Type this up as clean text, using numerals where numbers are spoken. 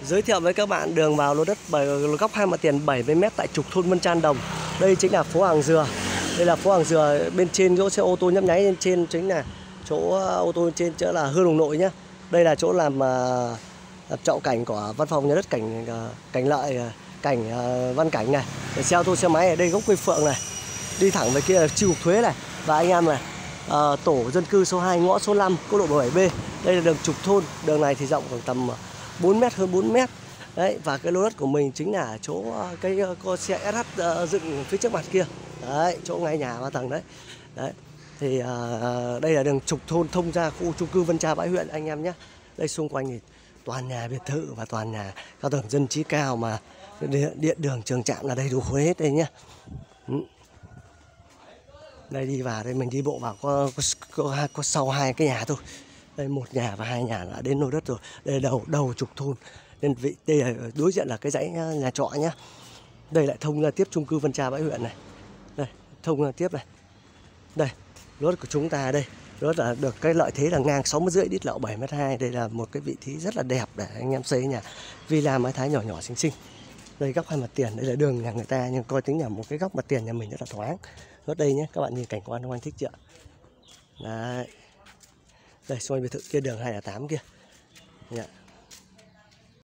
Giới thiệu với các bạn đường vào lô đất góc 2 mặt tiền 70m tại trục thôn Vân Trăn Đồng. Đây chính là phố Hàng Dừa. Đây là phố Hàng Dừa, bên trên chỗ xe ô tô nhấp nháy lên trên chính là chỗ ô tô trên chỗ là Hương Đồng Nội nhá. Đây là chỗ làm trọ cảnh của văn phòng nhà đất cảnh lợi, cảnh Văn Cảnh này. Để xe ô tô xe máy ở đây gốc cây phượng này. Đi thẳng về kia là chi cục thuế này. Và anh em này, tổ dân cư số 2 ngõ số 5 quốc lộ 17B. Đây là đường trục thôn, đường này thì rộng khoảng tầm 4m, hơn 4m. Đấy, và cái lô đất của mình chính là chỗ cái cô xe SH dựng phía trước mặt kia. Đấy, chỗ ngay nhà 3 tầng đấy. Đấy. Thì đây là đường trục thôn thông ra khu chung cư Vân Trà Bãi Huyện anh em nhé. Đây xung quanh thì toàn nhà biệt thự và toàn nhà cao tầng dân trí cao, mà điện đường trường trạm là đầy đủ hết đây nhé. Đây đi vào đây mình đi bộ vào có sau 2 cái nhà thôi. Đây 1 nhà và 2 nhà đã đến lô đất rồi. Đây là đầu trục thôn. Nên đây là đối diện là cái dãy nhà trọ nhá. Đây lại thông ra tiếp chung cư Vân Trà Bãi Huyện này. Đây, thông ra tiếp này. Đây, lô đất của chúng ta đây. Lô đất là được cái lợi thế là ngang 60,5 đít lậu 7m2. Đây là một cái vị trí rất là đẹp để anh em xây nhà villa mái Thái nhỏ nhỏ xinh xinh. Đây góc 2 mặt tiền, đây là đường nhà người ta, nhưng coi tính là một cái góc mặt tiền nhà mình rất là thoáng. Ở đây nhé, các bạn nhìn cảnh quan không, anh thích chưa? Đấy. Đây xung quanh biệt thự kia đường 208 kia. Yeah.